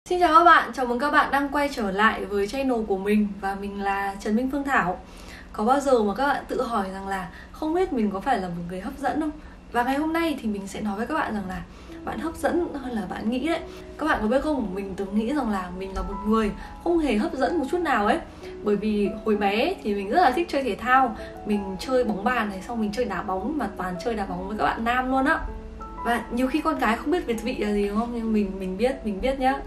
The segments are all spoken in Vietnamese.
Xin chào các bạn, chào mừng các bạn đang quay trở lại với channel của mình và mình là Trần Minh Phương Thảo. Có bao giờ mà các bạn tự hỏi rằng là không biết mình có phải là một người hấp dẫn không? Và ngày hôm nay thì mình sẽ nói với các bạn rằng là bạn hấp dẫn hơn là bạn nghĩ đấy. Các bạn có biết không, mình từng nghĩ rằng là mình là một người không hề hấp dẫn một chút nào ấy. Bởi vì hồi bé thì mình rất là thích chơi thể thao. Mình chơi bóng bàn này, xong mình chơi đá bóng, mà toàn chơi đá bóng với các bạn nam luôn á. Và nhiều khi con gái không biết Việt vị là gì đúng không? Nhưng mình biết nhá.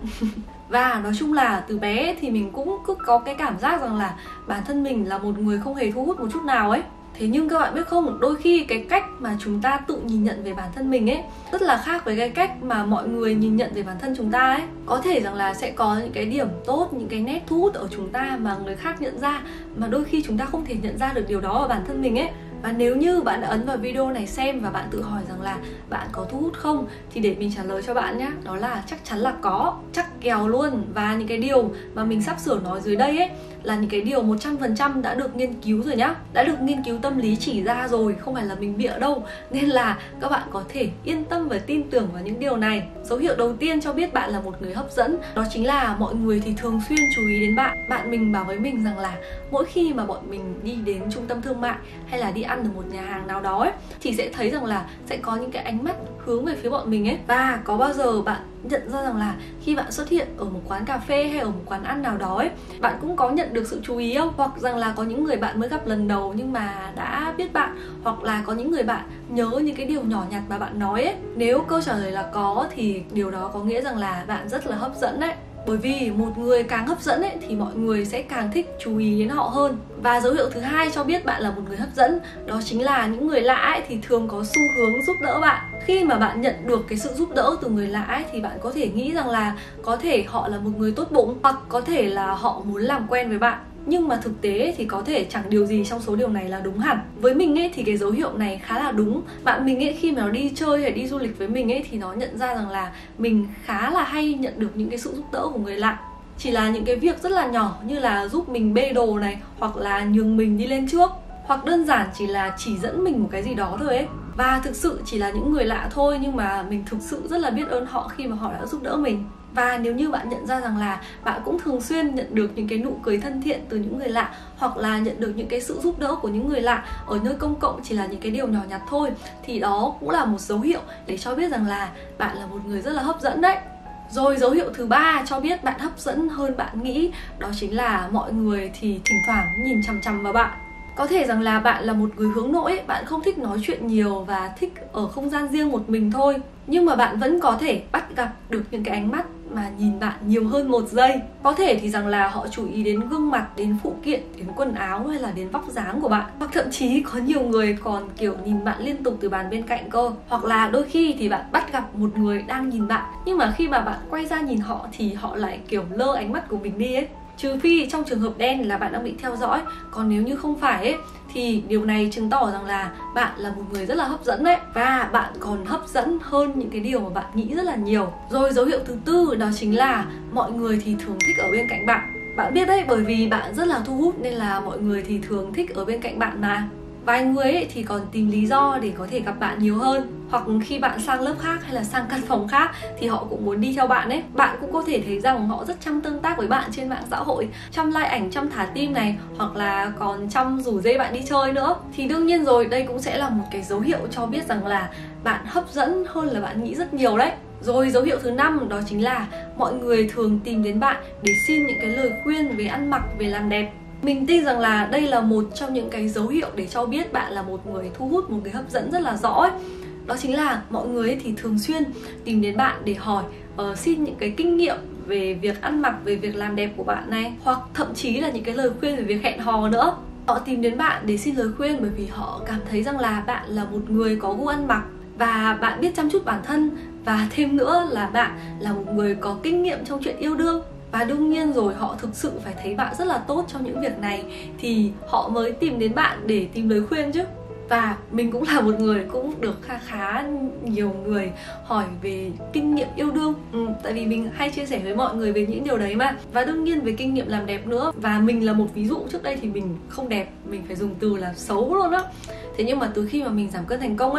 Và nói chung là từ bé thì mình cũng cứ có cái cảm giác rằng là bản thân mình là một người không hề thu hút một chút nào ấy. Thế nhưng các bạn biết không, đôi khi cái cách mà chúng ta tự nhìn nhận về bản thân mình ấy rất là khác với cái cách mà mọi người nhìn nhận về bản thân chúng ta ấy. Có thể rằng là sẽ có những cái điểm tốt, những cái nét thu hút ở chúng ta mà người khác nhận ra, mà đôi khi chúng ta không thể nhận ra được điều đó ở bản thân mình ấy. Và nếu như bạn đã ấn vào video này xem và bạn tự hỏi rằng là bạn có thu hút không, thì để mình trả lời cho bạn nhé. Đó là chắc chắn là có, chắc kèo luôn. Và những cái điều mà mình sắp sửa nói dưới đây ấy là những cái điều 100% đã được nghiên cứu rồi nhá. Đã được nghiên cứu tâm lý chỉ ra rồi, không phải là mình bịa đâu. Nên là các bạn có thể yên tâm và tin tưởng vào những điều này. Dấu hiệu đầu tiên cho biết bạn là một người hấp dẫn, đó chính là mọi người thì thường xuyên chú ý đến bạn. Bạn mình bảo với mình rằng là mỗi khi mà bọn mình đi đến trung tâm thương mại hay là đi ăn ở một nhà hàng nào đó ấy, thì sẽ thấy rằng là sẽ có những cái ánh mắt hướng về phía bọn mình ấy. Và có bao giờ bạn nhận ra rằng là khi bạn xuất hiện ở một quán cà phê hay ở một quán ăn nào đó ấy, bạn cũng có nhận được sự chú ý không? Hoặc rằng là có những người bạn mới gặp lần đầu nhưng mà đã biết bạn, hoặc là có những người bạn nhớ những cái điều nhỏ nhặt mà bạn nói ấy. Nếu câu trả lời là có thì điều đó có nghĩa rằng là bạn rất là hấp dẫn đấy. Bởi vì một người càng hấp dẫn ấy, thì mọi người sẽ càng thích chú ý đến họ hơn. Và dấu hiệu thứ hai cho biết bạn là một người hấp dẫn, đó chính là những người lạ ấy, thì thường có xu hướng giúp đỡ bạn. Khi mà bạn nhận được cái sự giúp đỡ từ người lạ ấy, thì bạn có thể nghĩ rằng là có thể họ là một người tốt bụng, hoặc có thể là họ muốn làm quen với bạn. Nhưng mà thực tế thì có thể chẳng điều gì trong số điều này là đúng hẳn. Với mình ấy thì cái dấu hiệu này khá là đúng. Bạn mình ấy khi mà nó đi chơi hay đi du lịch với mình ấy thì nó nhận ra rằng là mình khá là hay nhận được những cái sự giúp đỡ của người lạ. Chỉ là những cái việc rất là nhỏ như là giúp mình bê đồ này, hoặc là nhường mình đi lên trước, hoặc đơn giản chỉ là chỉ dẫn mình một cái gì đó thôi ấy. Và thực sự chỉ là những người lạ thôi, nhưng mà mình thực sự rất là biết ơn họ khi mà họ đã giúp đỡ mình. Và nếu như bạn nhận ra rằng là bạn cũng thường xuyên nhận được những cái nụ cười thân thiện từ những người lạ, hoặc là nhận được những cái sự giúp đỡ của những người lạ ở nơi công cộng chỉ là những cái điều nhỏ nhặt thôi, thì đó cũng là một dấu hiệu để cho biết rằng là bạn là một người rất là hấp dẫn đấy. Rồi dấu hiệu thứ ba cho biết bạn hấp dẫn hơn bạn nghĩ, đó chính là mọi người thì thỉnh thoảng nhìn chằm chằm vào bạn. Có thể rằng là bạn là một người hướng nội, bạn không thích nói chuyện nhiều và thích ở không gian riêng một mình thôi. Nhưng mà bạn vẫn có thể bắt gặp được những cái ánh mắt mà nhìn bạn nhiều hơn 1 giây. Có thể thì rằng là họ chú ý đến gương mặt, đến phụ kiện, đến quần áo hay là đến vóc dáng của bạn. Hoặc thậm chí có nhiều người còn kiểu nhìn bạn liên tục từ bàn bên cạnh cơ. Hoặc là đôi khi thì bạn bắt gặp một người đang nhìn bạn, nhưng mà khi mà bạn quay ra nhìn họ thì họ lại kiểu lơ ánh mắt của mình đi ấy. Trừ phi trong trường hợp đen là bạn đang bị theo dõi. Còn nếu như không phải ấy, thì điều này chứng tỏ rằng là bạn là một người rất là hấp dẫn đấy. Và bạn còn hấp dẫn hơn những cái điều mà bạn nghĩ rất là nhiều. Rồi dấu hiệu thứ tư đó chính là mọi người thì thường thích ở bên cạnh bạn. Bạn biết đấy, bởi vì bạn rất là thu hút nên là mọi người thì thường thích ở bên cạnh bạn mà. Vài người ấy thì còn tìm lý do để có thể gặp bạn nhiều hơn. Hoặc khi bạn sang lớp khác hay là sang căn phòng khác thì họ cũng muốn đi theo bạn ấy. Bạn cũng có thể thấy rằng họ rất chăm tương tác với bạn trên mạng xã hội, chăm like ảnh, chăm thả tim này, hoặc là còn chăm rủ dê bạn đi chơi nữa. Thì đương nhiên rồi, đây cũng sẽ là một cái dấu hiệu cho biết rằng là bạn hấp dẫn hơn là bạn nghĩ rất nhiều đấy. Rồi dấu hiệu thứ 5 đó chính là mọi người thường tìm đến bạn để xin những cái lời khuyên về ăn mặc, về làm đẹp. Mình tin rằng là đây là một trong những cái dấu hiệu để cho biết bạn là một người thu hút, một người hấp dẫn rất là rõ ấy. Đó chính là mọi người thì thường xuyên tìm đến bạn để hỏi, xin những cái kinh nghiệm về việc ăn mặc, về việc làm đẹp của bạn này, hoặc thậm chí là những cái lời khuyên về việc hẹn hò nữa. Họ tìm đến bạn để xin lời khuyên bởi vì họ cảm thấy rằng là bạn là một người có gu ăn mặc, và bạn biết chăm chút bản thân, và thêm nữa là bạn là một người có kinh nghiệm trong chuyện yêu đương. Và đương nhiên rồi, họ thực sự phải thấy bạn rất là tốt trong những việc này thì họ mới tìm đến bạn để tìm lời khuyên chứ. Và mình cũng là một người cũng được khá nhiều người hỏi về kinh nghiệm yêu đương, tại vì mình hay chia sẻ với mọi người về những điều đấy mà. Và đương nhiên về kinh nghiệm làm đẹp nữa. Và mình là một ví dụ, trước đây thì mình không đẹp, mình phải dùng từ là xấu luôn á. Thế nhưng mà từ khi mà mình giảm cân thành công ấy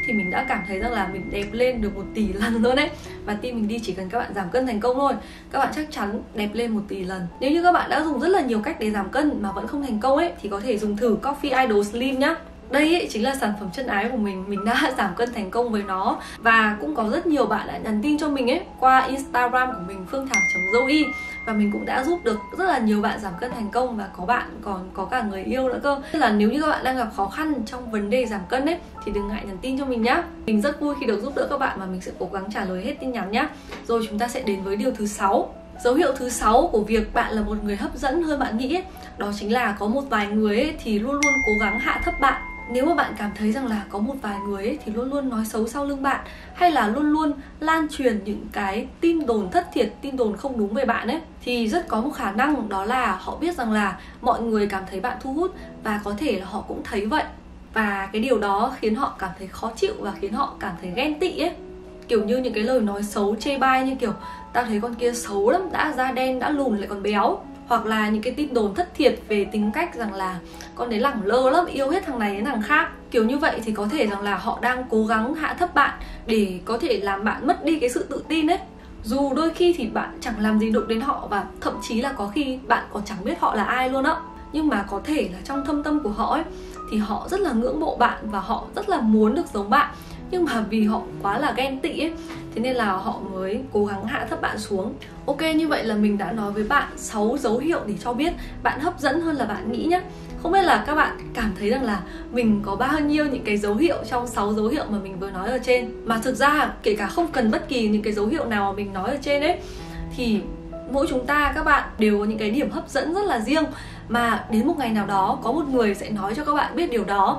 thì mình đã cảm thấy rằng là mình đẹp lên được 1 tỷ lần luôn đấy. Và tin mình đi, chỉ cần các bạn giảm cân thành công thôi, các bạn chắc chắn đẹp lên 1 tỷ lần. Nếu như các bạn đã dùng rất là nhiều cách để giảm cân mà vẫn không thành công ấy, thì có thể dùng thử Coffee Idol Slim nhá. Đây ấy, chính là sản phẩm chân ái của mình đã giảm cân thành công với nó. Và cũng có rất nhiều bạn đã nhắn tin cho mình ấy qua Instagram của mình Phương Thảo.Zoe. Và mình cũng đã giúp được rất là nhiều bạn giảm cân thành công, và có bạn còn có cả người yêu nữa cơ. Nên là nếu như các bạn đang gặp khó khăn trong vấn đề giảm cân ấy, thì đừng ngại nhắn tin cho mình nhá. Mình rất vui khi được giúp đỡ các bạn và mình sẽ cố gắng trả lời hết tin nhắn nhá. Rồi chúng ta sẽ đến với điều thứ 6. Dấu hiệu thứ 6 của việc bạn là một người hấp dẫn hơn bạn nghĩ ấy, đó chính là có một vài người ấy thì luôn luôn cố gắng hạ thấp bạn. Nếu mà bạn cảm thấy rằng là có một vài người ấy thì luôn luôn nói xấu sau lưng bạn, hay là luôn luôn lan truyền những cái tin đồn thất thiệt, tin đồn không đúng về bạn ấy, thì rất có một khả năng đó là họ biết rằng là mọi người cảm thấy bạn thu hút, và có thể là họ cũng thấy vậy. Và cái điều đó khiến họ cảm thấy khó chịu và khiến họ cảm thấy ghen tị ấy. Kiểu như những cái lời nói xấu chê bai như kiểu tao thấy con kia xấu lắm, đã da đen, đã lùn lại còn béo. Hoặc là những cái tin đồn thất thiệt về tính cách rằng là con đấy lẳng lơ lắm, yêu hết thằng này đến thằng khác. Kiểu như vậy thì có thể rằng là họ đang cố gắng hạ thấp bạn để có thể làm bạn mất đi cái sự tự tin ấy. Dù đôi khi thì bạn chẳng làm gì đụng đến họ, và thậm chí là có khi bạn còn chẳng biết họ là ai luôn á. Nhưng mà có thể là trong thâm tâm của họ ấy thì họ rất là ngưỡng mộ bạn và họ rất là muốn được giống bạn. Nhưng mà vì họ quá là ghen tị ấy, thế nên là họ mới cố gắng hạ thấp bạn xuống. Ok, như vậy là mình đã nói với bạn 6 dấu hiệu để cho biết bạn hấp dẫn hơn là bạn nghĩ nhé. Không biết là các bạn cảm thấy rằng là mình có bao nhiêu những cái dấu hiệu trong 6 dấu hiệu mà mình vừa nói ở trên. Mà thực ra kể cả không cần bất kỳ những cái dấu hiệu nào mà mình nói ở trên ấy, thì mỗi chúng ta, các bạn đều có những cái điểm hấp dẫn rất là riêng, mà đến một ngày nào đó có một người sẽ nói cho các bạn biết điều đó.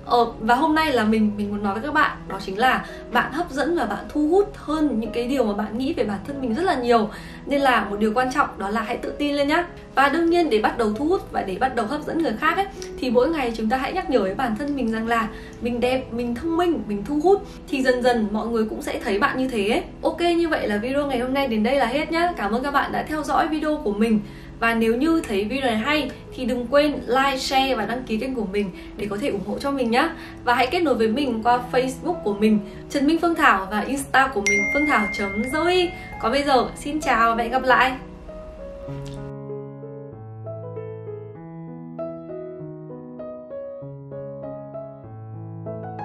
Và hôm nay là mình muốn nói với các bạn, đó chính là bạn hấp dẫn và bạn thu hút hơn những cái điều mà bạn nghĩ về bản thân mình rất là nhiều. Nên là một điều quan trọng đó là hãy tự tin lên nhá. Và đương nhiên để bắt đầu thu hút và để bắt đầu hấp dẫn người khác ấy, thì mỗi ngày chúng ta hãy nhắc nhở với bản thân mình rằng là mình đẹp, mình thông minh, mình thu hút, thì dần dần mọi người cũng sẽ thấy bạn như thế ấy. Ok, như vậy là video ngày hôm nay đến đây là hết nhá. Cảm ơn các bạn đã theo dõi video của mình. Và nếu như thấy video này hay thì đừng quên like, share và đăng ký kênh của mình để có thể ủng hộ cho mình nhé. Và hãy kết nối với mình qua Facebook của mình Trần Minh Phương Thảo và Insta của mình Phương Thảo.Zoe. Còn bây giờ xin chào và hẹn gặp lại.